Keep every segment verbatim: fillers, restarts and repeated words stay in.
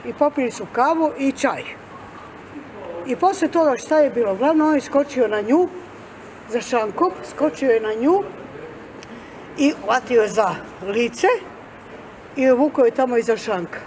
i popili su kavu i čaj. I poslije toga šta je bilo? Uglavnom on je skočio na nju, za šankom, skočio je na nju i hvatio je za lice i uvukao je tamo iza šanka.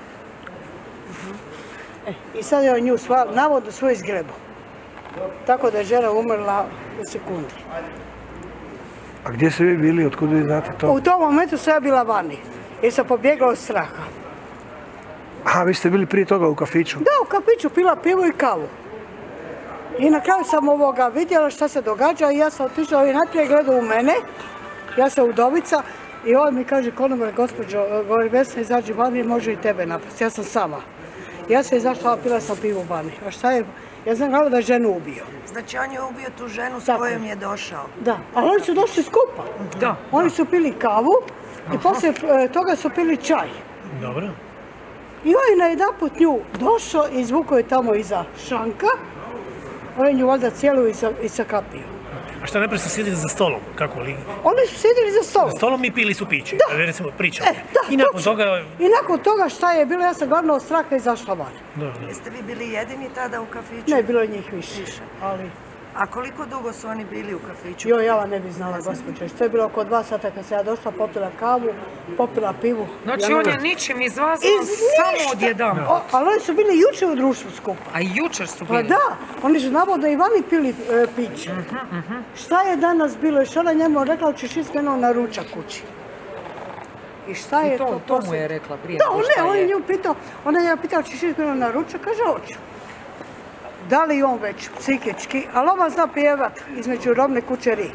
E, I sad je on nju sva, navodno svoj izgrebu. Tako da je žena umrla u sekundi. A gdje ste vi bili, otkud vi znate to? U tom momentu sam ja bila vani, jer sam pobjegla od straha. Aha, vi ste bili prije toga u kafiću? Da, u kafiću, pila pivo i kavu. I na kraju sam ovoga vidjela šta se događa i ja sam otišla i najprije gledao u mene, ja sam udovica i on mi kaže, konobar, gospođo, govori, Vesna, izađi vani, može i tebe napasti, ja sam sama. Ja sam izašla, pila sam pivo vani. A šta je? Ja znam gleda da je ženu ubio. Znači on je ubio tu ženu s kojom je došao? Da, ali oni su došli skupa. Da. Oni su pili kavu i poslije toga su pili čaj. Dobro. I on je najedanput nju došao i izvukao je tamo iza šanka. On je nju valjda cijelu isakapio. A šta najprije su sjedili za stolom? Kako li? Oni su sjedili za stolom. Za stolom i pili su piće. Da. Recimo, pričali. E, da, I nakon točno. toga... I nakon toga šta je bilo, ja sam glavno od straha izašla van. Da, da. Jeste vi bili jedini tada u kafiću? Ne, bilo je njih više. Ali... A koliko dugo su oni bili u kafiću? Jo, ja vam ne bi znala, gospođe. Što je bilo oko dva sata kad sam ja došla, popila kavu, popila pivu. Znači on je ničim izvazan, samo odjedan. Ali oni su bili jučer u društvu skupa. A jučer su Pa bili? da, oni su navodno i vani pili piće. Šta je danas bilo? Još ona njemu rekla, ćeš ići na ručak kući. I šta je to? To mu je rekla prije. Da, ne, on je nju pitao, ona je pitao, ćeš ići na ručak, kaže, hoću. Da li on već psihički, ali ova zna pjevat između Robne kuće Ri.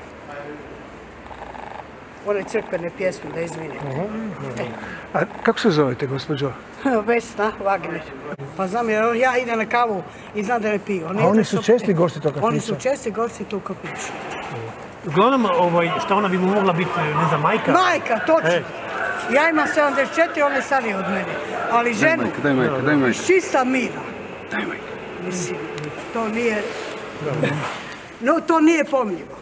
One crkvene pjesme, da izvinim. A kako se zovete, gospođo? Vesna Wagner. Pa znam jer ja idem na kavu i znam da ne piju. A oni su česti gosti tog kafića? Oni su česti gosti tog kafića. Uglavnom, ovaj, šta ona bi mu mogla biti, ne znam, majka? Majka, točno. Ja imam sedamdeset četiri, ona je starija od mene. Ali ženu, Daj majka, daj majka. iz čista mira. Daj majka. Mislim, to nije... No, to nije pomljivo.